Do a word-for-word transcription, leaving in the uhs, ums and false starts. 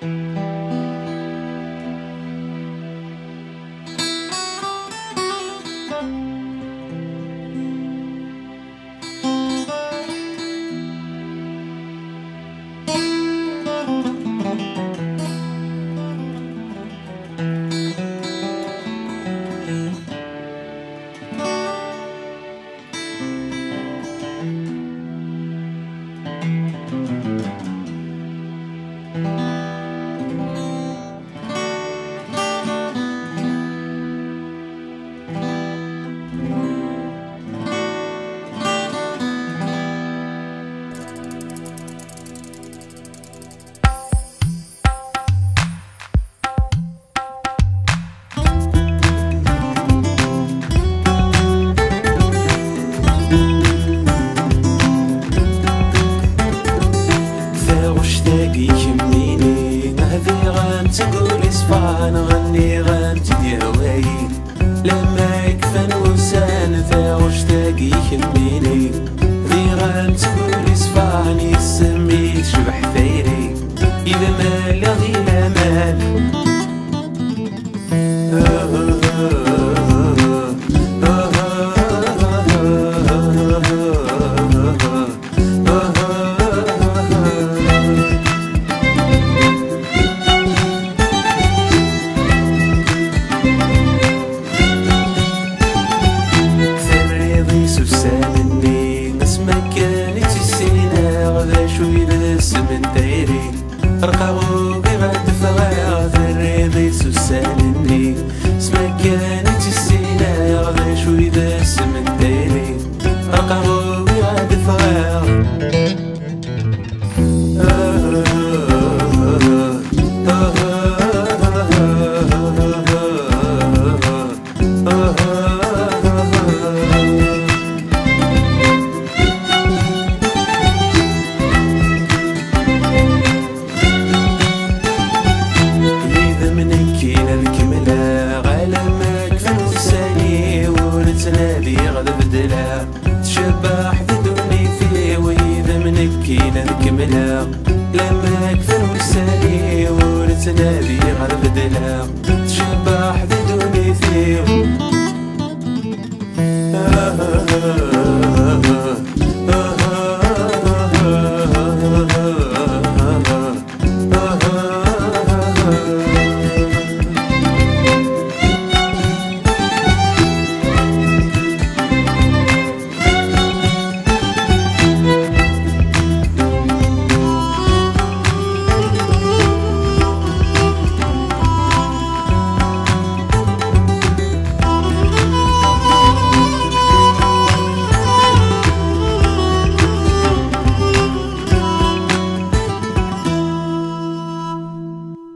تقولي صفا نغني غنتدي هوايي لما يكفن وسان ثاوش تاقي يهميني ذي غنتقولي صفا نسمي تشبح ثيري إذا مال ذي لا مال رقاو بغد فغا ذري ذي سوسانني سما كانت السينا غدا شوي ذا سمن ديري رقاو بغد فغا نادي غدا بدلا تشبح ذدوني فيه وإذا منكينا نكملها لما كفن وسالي ونتنادي غدا بدلا